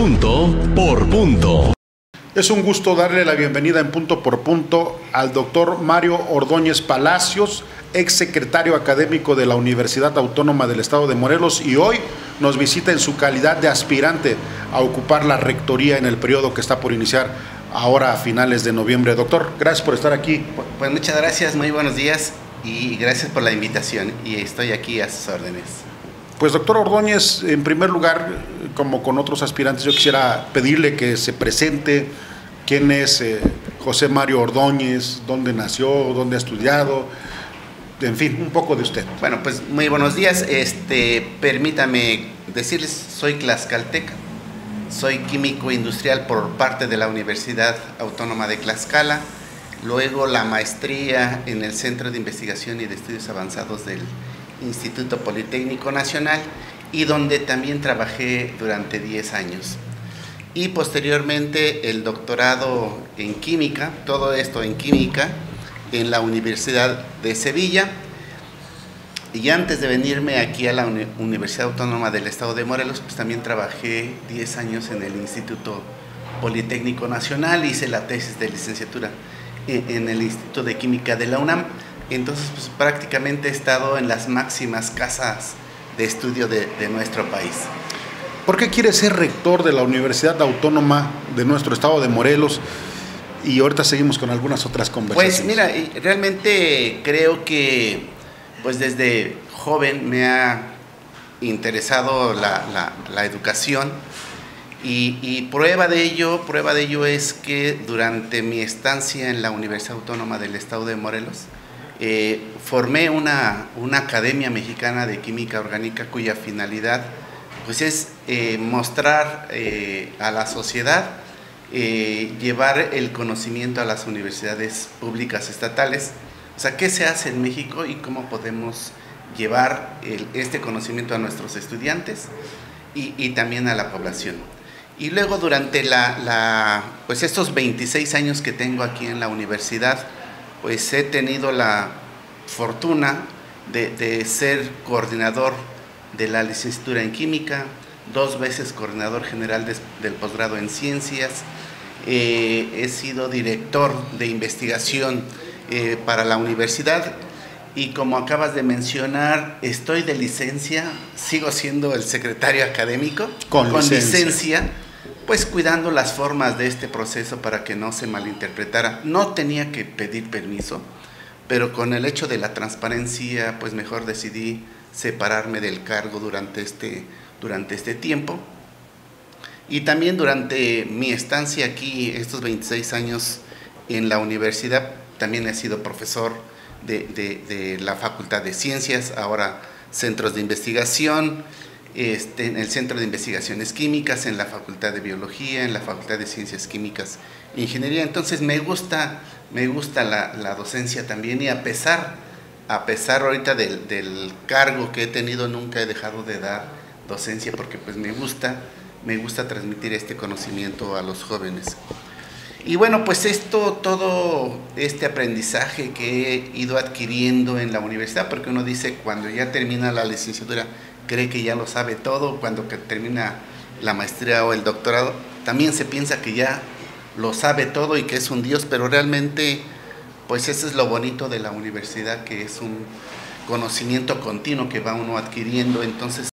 Punto por punto. Es un gusto darle la bienvenida en Punto por Punto al doctor Mario Ordóñez Palacios, ex secretario académico de la Universidad Autónoma del Estado de Morelos, y hoy nos visita en su calidad de aspirante a ocupar la rectoría en el periodo que está por iniciar ahora a finales de noviembre. Doctor, gracias por estar aquí. Pues muchas gracias, muy buenos días y gracias por la invitación, y estoy aquí a sus órdenes. Pues doctor Ordóñez, en primer lugar, como con otros aspirantes, yo quisiera pedirle que se presente. ¿Quién es José Mario Ordóñez? ¿Dónde nació? ¿Dónde ha estudiado? En fin, un poco de usted. Bueno, pues muy buenos días. Permítame decirles, soy tlaxcalteca, soy químico industrial por parte de la Universidad Autónoma de Tlaxcala, luego la maestría en el Centro de Investigación y de Estudios Avanzados del Instituto Politécnico Nacional, y donde también trabajé durante 10 años. Y posteriormente el doctorado en química, todo esto en química, en la Universidad de Sevilla. Y antes de venirme aquí a la Universidad Autónoma del Estado de Morelos, pues también trabajé 10 años en el Instituto Politécnico Nacional, hice la tesis de licenciatura en el Instituto de Química de la UNAM. Entonces, pues prácticamente he estado en las máximas casas de estudio de nuestro país. ¿Por qué quiere ser rector de la Universidad Autónoma de nuestro estado de Morelos? Y ahorita seguimos con algunas otras conversaciones. Pues mira, realmente creo que pues desde joven me ha interesado la educación, y prueba de ello es que durante mi estancia en la Universidad Autónoma del Estado de Morelos, formé una Academia Mexicana de Química Orgánica, cuya finalidad pues es mostrar a la sociedad, llevar el conocimiento a las universidades públicas estatales, o sea, qué se hace en México y cómo podemos llevar este conocimiento a nuestros estudiantes y también a la población. Y luego durante pues estos 26 años que tengo aquí en la universidad, pues he tenido la fortuna de ser coordinador de la licenciatura en química, 2 veces coordinador general del posgrado en ciencias, he sido director de investigación para la universidad, y como acabas de mencionar, estoy de licencia, sigo siendo el secretario académico con licencia, pues cuidando las formas de este proceso para que no se malinterpretara. No tenía que pedir permiso, pero con el hecho de la transparencia, pues mejor decidí separarme del cargo durante este tiempo. Y también durante mi estancia aquí, estos 26 años en la universidad, también he sido profesor de la Facultad de Ciencias, ahora centros de investigación, en el Centro de Investigaciones Químicas, en la Facultad de Biología, en la Facultad de Ciencias Químicas e Ingeniería. Entonces me gusta la docencia también, y a pesar ahorita del cargo que he tenido, nunca he dejado de dar docencia, porque pues me gusta transmitir este conocimiento a los jóvenes. Y bueno, pues todo este aprendizaje que he ido adquiriendo en la universidad, porque uno dice, cuando ya termina la licenciatura, cree que ya lo sabe todo, cuando termina la maestría o el doctorado, también se piensa que ya lo sabe todo y que es un dios, pero realmente, pues eso es lo bonito de la universidad, que es un conocimiento continuo que va uno adquiriendo. Entonces